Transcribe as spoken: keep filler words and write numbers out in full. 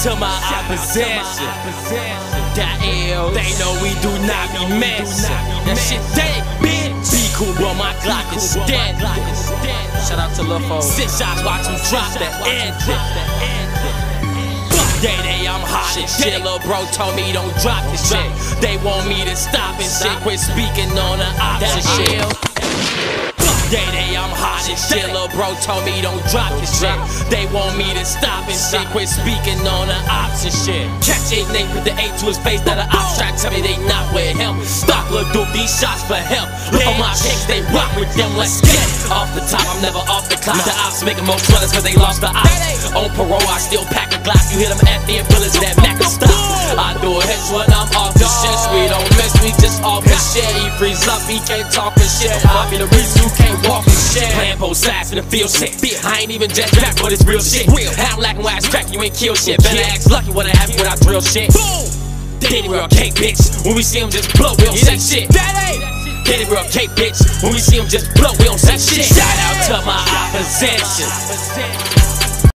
to my opposition. That L, they know we do not be messing. That shit dead, bitch. Be cool, but my Glock is dead. Shout out to Lil Fo. Six shots, watch him drop the engine. Day day, I'm hot as shit. Lil bro told me don't drop this shit. They want me to stop and shit. Quit speaking on the ops and shit. Day day, I'm hot as shit. Lil bro told me don't drop this shit. They want me to stop and shit. Quit speaking on the ops and shit. Catch a name with the A to his face. That the ops try to tell me they not with him. Stop, Lil Duke, these shots for him. Look on my pics, they rock with them. Let's get off the top. I'm never off the clock. The ops making more brothers cause they lost the ops. On parole, I still pack a Glock. You hit them at the ambulance, that Mac can stop. I do a hits when I'm off the shit. We don't miss, we just off the shit. He freeze up, he can't talk and shit. I be the reason you can't walk and shit. Playing both sides in the field shit. I ain't even just back, but it's real shit. I'm lacking wise crack, you ain't kill shit. Better ask lucky what I have when I drill shit. Diddy real cake, bitch. When we see him just blow, we don't say shit. Diddy real cake, bitch. When we see him just blow, we don't say shit. Shout out to my opposition.